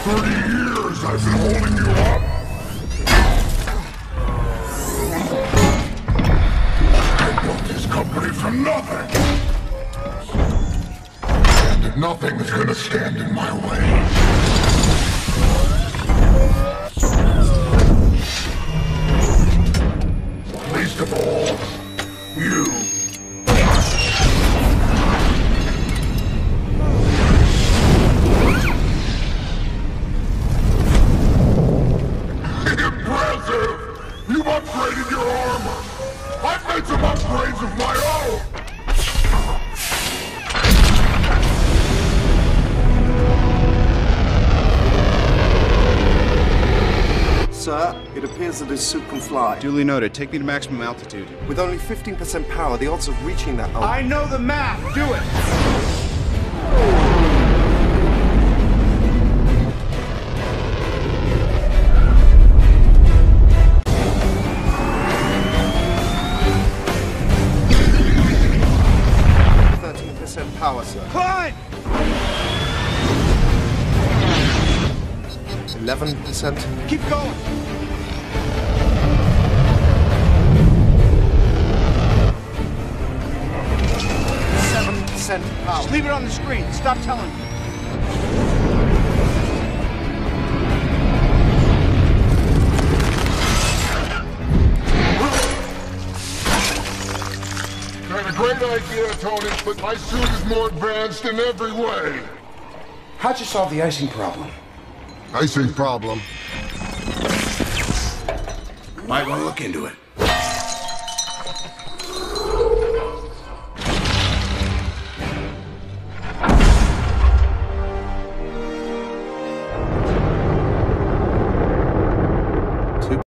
30 years I've been holding you up. I built this company from nothing. And nothing is gonna stand in my way. Least of all, you. Impressive! You've upgraded your armor! I've made some upgrades of my own! Sir, it appears that his suit can fly. Duly noted. Take me to maximum altitude. With only 15% power, the odds of reaching that... I know the math! Do it! Power, sir. Climb! 11%. Keep going! 7% power. Just leave it on the screen. Stop telling me. You had a great idea, Tony, but my suit is more advanced in every way. How'd you solve the icing problem? Icing problem. Might want to look into it.